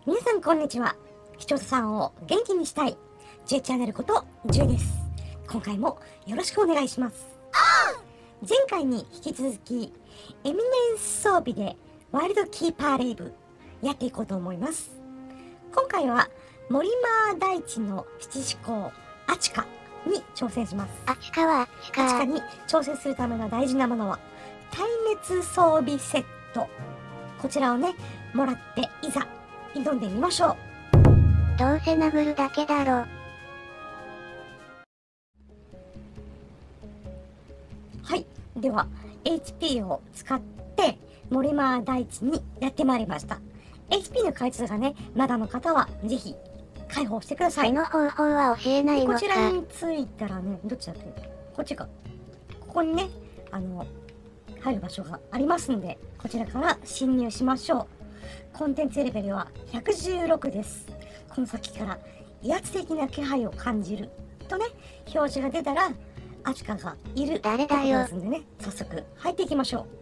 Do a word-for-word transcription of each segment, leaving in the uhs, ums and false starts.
皆さんこんにちは。視聴者さんを元気にしたい J チャンネルことJです。今回もよろしくお願いします。前回に引き続きエミネンス装備でワイルドキーパーレイブやっていこうと思います。今回は森間大地の七支港アチカに挑戦します。 アチカはアチカアチカに挑戦するための大事なものは耐熱装備セット、こちらをねもらっていざ挑んでみましょう。 どうせ殴るだけだろ。 はい、では エイチピー を使って森間大地にやってまいりました。 エイチピー の開通がねまだの方はぜひ開放してください。 その方法は教えないのか。 こちらについたらね、どっちだってこっちか、ここにねあの入る場所がありますんで、こちらから侵入しましょう。コンテンツレベルはひゃくじゅうろくです。この先から威圧的な気配を感じるとね表示が出たらアチカがいる誰だよですんでね、早速入っていきましょ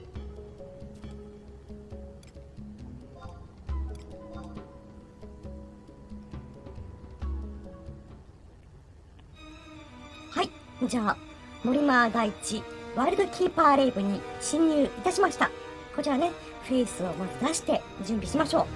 う。はい、じゃあ森間大地ワイルドキーパーレイブに侵入いたしました。こちらねフェイスをまず出して準備しましょう。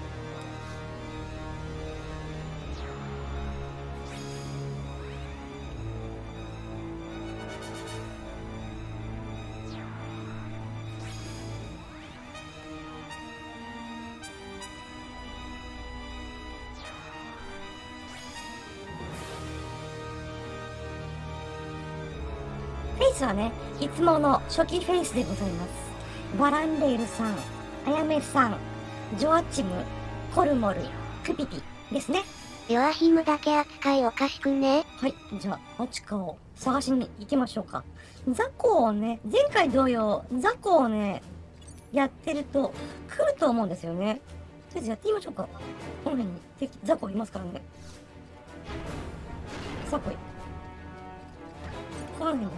フェイスはねいつもの初期フェイスでございます。バランレールさん、あやめさん、ジョアチム、コルモル、クピティですね。 ヨアヒムだけ扱いおかしくね。 はい、じゃあアチカを探しに行きましょうか。ザコをね前回同様ザコをねやってると来ると思うんですよね。とりあえずやってみましょうか。この辺に敵ザコいますからね。ザコいこの辺で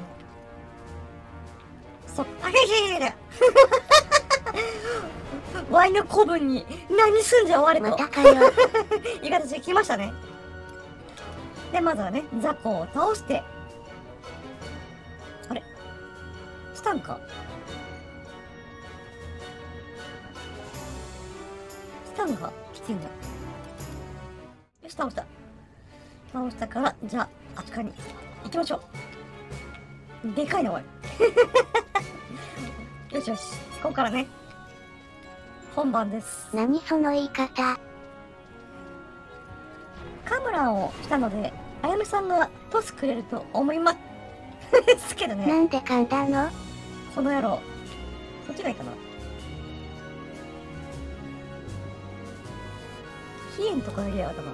そあへへへへワイの子分に何すんじゃ終われとまたかよ言い方してきましたね。でまずはねザコを倒して、あれスタンかスタンがきついんだ。よし倒した倒したから、じゃああっちかに行きましょう。でかいなおいよしよし、ここからね本番です。 何その言い方。 カムラをしたのであやめさんがトスくれると思いますけどね。 なんで噛んだの。 この野郎こっちがいいかな。飛燕とかよりやだな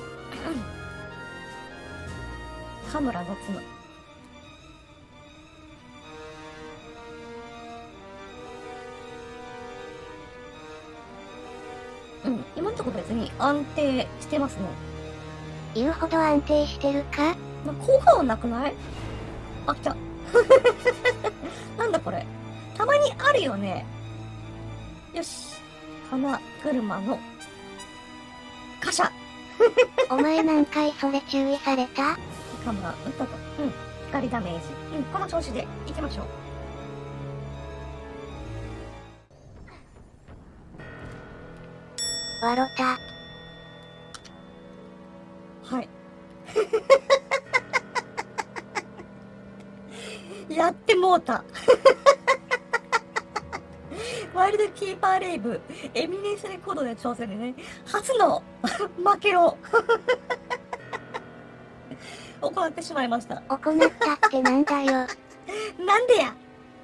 カムラの角。うん、今んとこ別に安定してますね。 言うほど安定してるか。 ま効果はなくない？あ、来たなんだこれ、たまにあるよね。よし、花車の貨車お前何回それ注意された。 カムラ撃ったと。うん、光ダメージ。うん、この調子でいきましょう。 わろた。 はいやってもうたワイルドキーパーレイブエミネンスレコードで挑戦でね初の負けを行ってしまいました。 行ったってなんだよなんでや。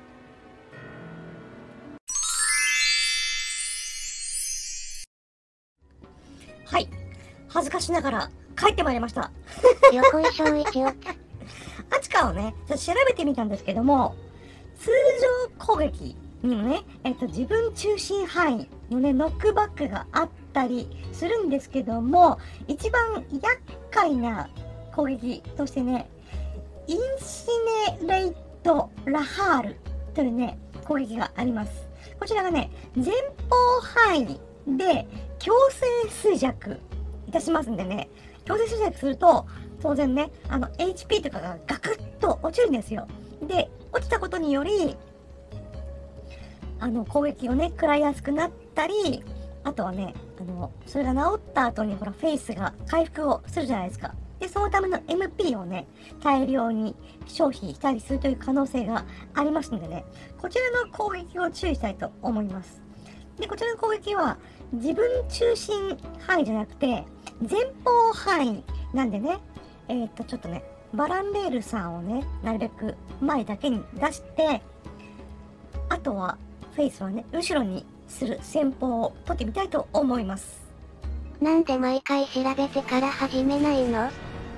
はい、恥ずかしながら帰ってまいりました横井翔一をアチカをねちょっと調べてみたんですけども、通常攻撃にもね、えっと、自分中心範囲のねノックバックがあったりするんですけども、一番厄介な攻撃としてねインシネレイトラハールというね攻撃があります。こちらがね前方範囲で、強制衰弱いたしますんでね、強制衰弱すると、当然ね、あの、エイチピー とかがガクッと落ちるんですよ。で、落ちたことにより、あの、攻撃をね、食らいやすくなったり、あとはね、あの、それが治った後にほら、フェイスが回復をするじゃないですか。で、そのための エムピー をね、大量に消費したりするという可能性がありますのでね、こちらの攻撃を注意したいと思います。で、こちらの攻撃は、自分中心範囲じゃなくて、前方範囲なんでね、えー、っと、ちょっとね、バランレールさんをね、なるべく前だけに出して、あとは、フェイスはね、後ろにする戦法を取ってみたいと思います。 なんで毎回調べてから始めないの？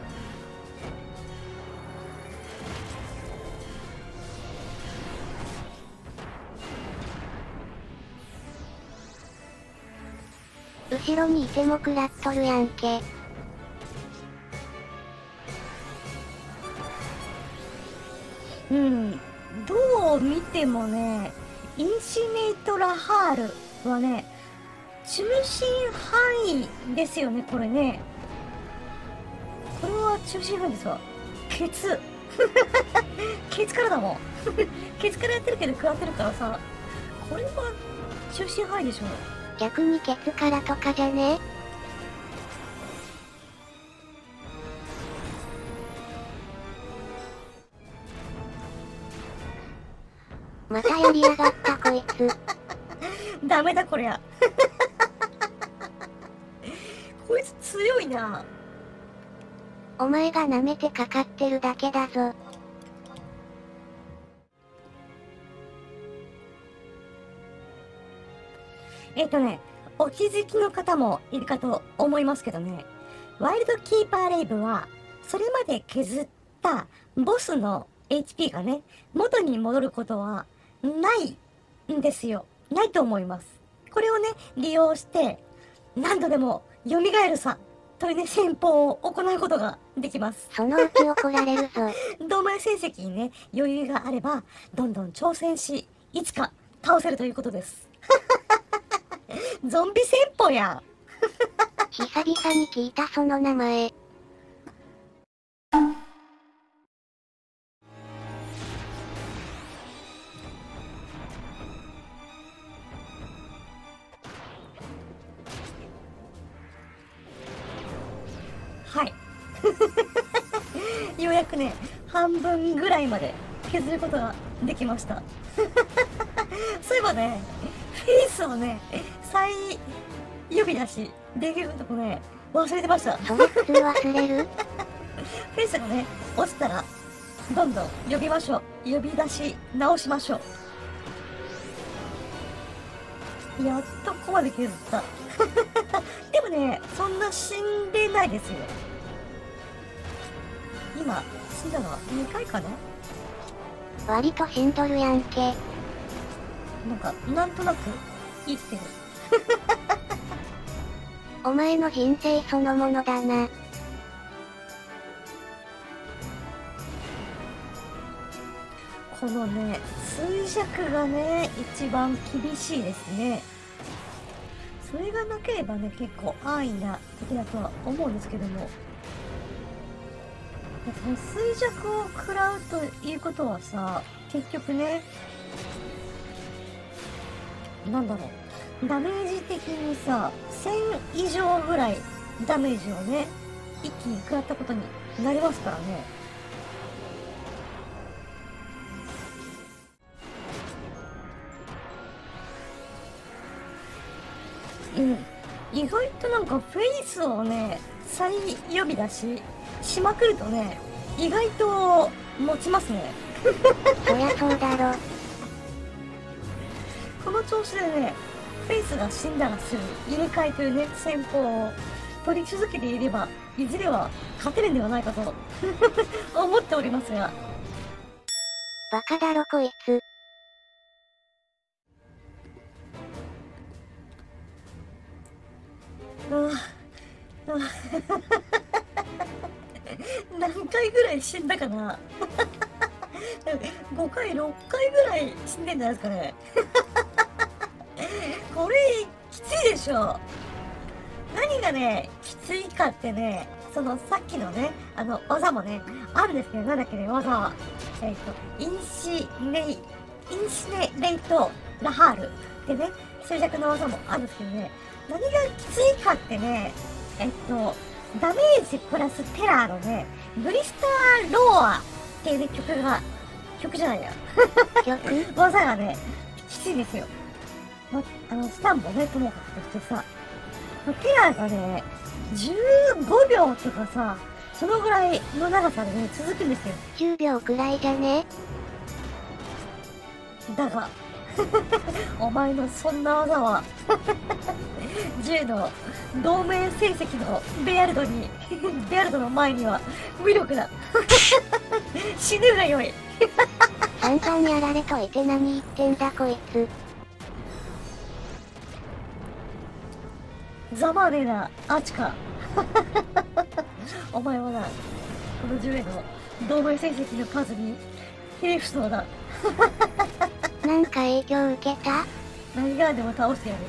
後ろにいても食らっとるやんけ。 うん、どう見てもね、インシネイトラハールはね、中心範囲ですよね、これね。これは中心範囲ですわ。ケツ。ケツからだもん。ケツからやってるけど食らってるからさ、これは中心範囲でしょ。 逆にケツからとかじゃね？またやりやがったこいつ。 ダメだこりゃ。こいつ強いな。 お前が舐めてかかってるだけだぞ。 えっとね、お気づきの方もいるかと思いますけどね、ワイルドキーパーレイブは、それまで削ったボスの エイチピー がね、元に戻ることはないんですよ。ないと思います。これをね、利用して、何度でも蘇るさ、というね、戦法を行うことができます。 そのうち怒られるぞ。 同盟成績にね、余裕があれば、どんどん挑戦し、いつか倒せるということです。ゾンビ戦法やん。 久々に聞いたその名前。 はい。ようやくね、半分ぐらいまで削ることができました。そういえばね、フェイスをね、再呼び出しできるとこね、忘れてました。 それ普通忘れる？ フェイスがね、落ちたら、どんどん呼びましょう。呼び出し直しましょう。やっとここまで削った。でもね、そんな死んでないですよ。今、死んだのはにかいかな？ 割と死んどるやんけ。 なんか、なんとなく生きてる。 お前の人生そのものだな。 このね、衰弱がね、一番厳しいですね。それがなければね、結構安易な敵だとは思うんですけども。その衰弱を食らうということはさ、結局ね、なんだろう、ダメージ的にさ、せん以上ぐらいダメージをね、一気に食らったことになりますからね。うん。意外となんかフェイスをね、再呼び出ししまくるとね、意外と持ちますね。 そりゃそうだろ。 この調子でね、フェイスが死んだらすぐ入れ替えというね、戦法を取り続けていれば、いずれは勝てるんではないかと思っておりますが。 バカだろこいつ。 ああ、ああ何回ぐらい死んだかな。ごかい、ろっかいぐらい死んでんじゃないですかね。これ、 きついでしょ。何がね、きついかってね、そのさっきのね、あの、技もね、あるんですけど、なんだっけね、技は。えっ、と、インシネイ、インシネレイトラハールってね、衰弱の技もあるんですけどね、何がきついかってね、えっと、ダメージプラステラーのね、ブリスターローアっていうね、曲が、曲じゃないや。 曲技がね、きついんですよ。ま、あの、スタンもね、ともかくとしてさ、テラーがね、じゅうごびょうとかさ、そのぐらいの長さでね、続くんですよ。 じゅうびょうくらいじゃね？ だが、お前のそんな技は、じゅうの同盟成績のベアルドに、ベアルドの前には無力だ。死ぬがよい。 散々やられといて何言ってんだこいつ。 ざまあねえな、アチカ。お前はな、このじゅうの同盟成績の数に、ひれ伏そうだ。 なんか影響受けた？ 何がでも倒してやる。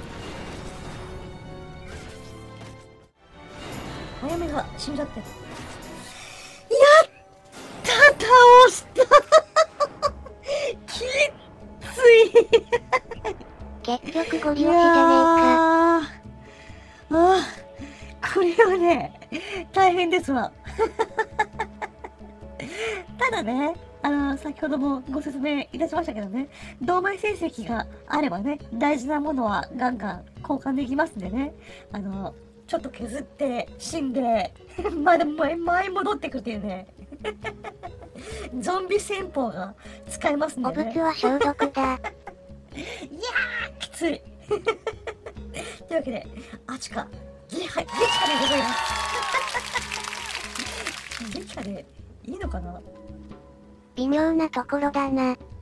早めが死んじゃってる。やった倒したきっつい結局ゴリ押しじゃねえか。 ああ、これはね、大変ですわ。ただね、あの、先ほどもご説明いたしましたけどね、同盟成績があればね、大事なものはガンガン交換できますんでね、あの、ちょっと削って死んで、まだ前前戻ってくるっていうね、ゾンビ戦法が使えますんでおね。 物は消毒だ。 いやー、きつい。というわけで、あちか、ゲハ、ゲチカでございます。ゲチカでいいのかな？ 微妙なところだな。